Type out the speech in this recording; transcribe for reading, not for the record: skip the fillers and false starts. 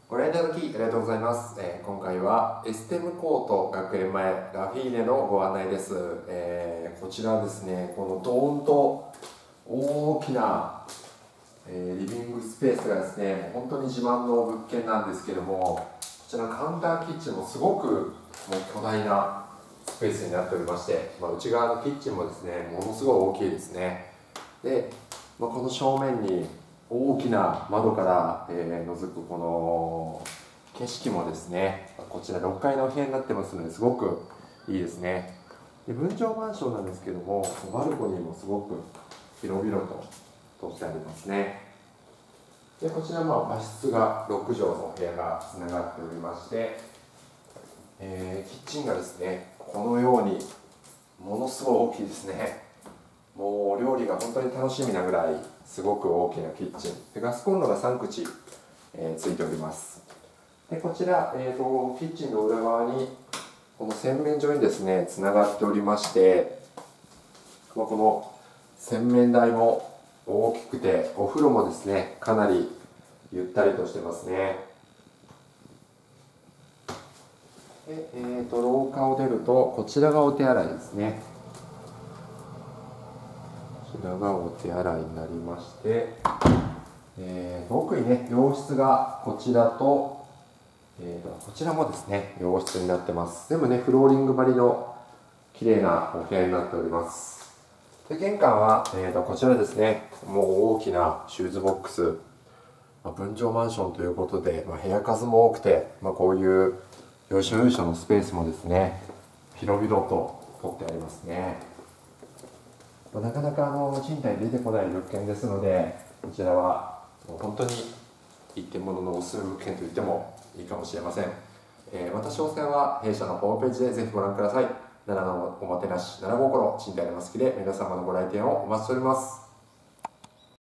ご来店いただきありがとうございます。今回はエステムコート学園前ラフィーネのご案内です。こちらですね、このドーンと大きな、リビングスペースがですね、本当に自慢の物件なんですけども、こちらのカウンターキッチンもすごくもう巨大なスペースになっておりまして、内側のキッチンもですね、ものすごい大きいですね。で、この正面に大きな窓から、覗くこの景色もですね、こちら6階のお部屋になってますのですごくいいですね。で、分譲マンションなんですけども、バルコニーもすごく広々と取ってありますね。で、こちら和室が6畳のお部屋がつながっておりまして、キッチンがですね、このようにものすごい大きいですね。もうお料理が本当に楽しみなぐらいすごく大きなキッチンで、ガスコンロが3口、ついております。で、こちら、キッチンの裏側にこの洗面所にですねつながっておりまして、この洗面台も大きくて、お風呂もですねかなりゆったりとしてますね。で、廊下を出るとこちらがお手洗いですね。こちらがお手洗いになりまして、奥にね洋室がこちらと、こちらもですね洋室になってます。全部ねフローリング張りの綺麗なお部屋になっております。で、玄関は、こちらですね、もう大きなシューズボックス、分譲マンションということで、部屋数も多くて、こういう要所要所のスペースもですね広々と取ってありますね。なかなか賃貸出てこない物件ですので、こちらはもう本当に一点物のおすすめ物件と言ってもいいかもしれません。また詳細は弊社のホームページでぜひご覧ください。奈良のおもてなし、奈良心、賃貸の好きで皆様のご来店をお待ちしております。